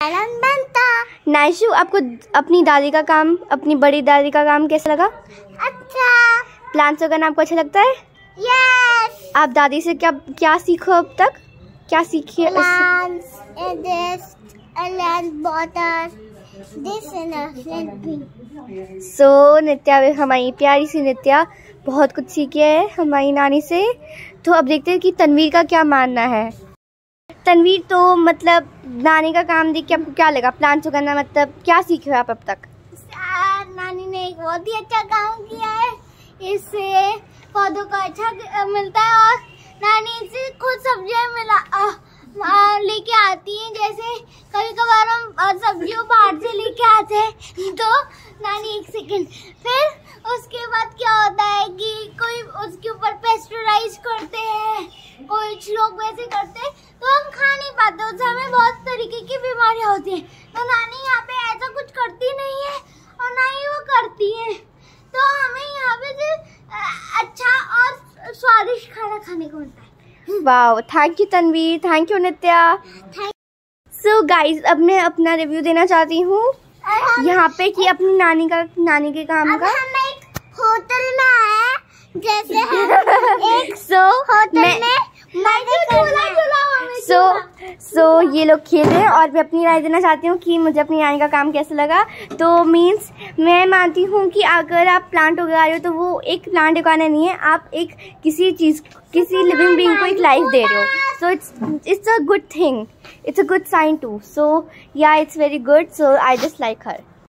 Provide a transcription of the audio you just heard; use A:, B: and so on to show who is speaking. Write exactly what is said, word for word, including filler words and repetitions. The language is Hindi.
A: बैलन बनता।
B: नाइशू, आपको अपनी दादी का काम, अपनी बड़ी दादी का काम कैसा लगा?
A: अच्छा।
B: प्लांट्स उगाना आपको अच्छा लगता है?
A: यस।
B: आप दादी से क्या क्या सीखो अब तक? क्या सीखिए?
A: Plants, this, and water, this and
B: सो नित्या, हमारी प्यारी सी नित्या बहुत कुछ सीखी है हमारी नानी से। तो अब देखते हैं कि तनवीर का क्या मानना है। तनवीर, तो मतलब नानी का काम देख के आपको क्या लगा? प्लांट्स उगाना मतलब क्या सीखे हो आप अब तक?
A: नानी ने एक बहुत ही अच्छा काम किया है, इससे पौधों को अच्छा मिलता है और नानी से खुद सब्जियां मिला लेके आती हैं। जैसे कभी कभार हम सब्जियों बाहर से लेके आते हैं तो नानी एक सेकंड, फिर उसके बाद क्या होता है कि कोई उसके ऊपर पेस्टराइज करते हैं, कुछ लोग वैसे करते हैं तो हम खा नहीं पाते, उससे हमें बहुत तरीके की बीमारियां होती हैं। तो नानी यहाँ पे ऐसा कुछ करती नहीं है और ना ही वो करती है, तो हमें यहाँ पे सिर्फ अच्छा और स्वादिष्ट खाना खाने को मिलता है।
B: Wow, thank you Tanveer, thank you Nitya. So guys, अब मैं अपना रिव्यू देना चाहती हूँ यहाँ पे कि अपनी नानी का नानी के काम
A: अब
B: का।
A: हम एक होटल में आए, जैसे हम एक
B: सो
A: होटल
B: मैं
A: में
B: सो सो ये लोग खेल रहे हैं और मैं अपनी राय देना चाहती हूँ कि मुझे अपनी नानी का काम कैसा लगा। तो मीन्स मैं मानती हूँ कि अगर आप प्लांट उगा रहे हो तो वो एक प्लांट उगाना नहीं है, आप एक किसी चीज़, किसी लिविंग बीइंग को एक लाइफ दे रहे हो। So it's it's a good thing, it's a good sign too. So yeah it's very good, so I just like her.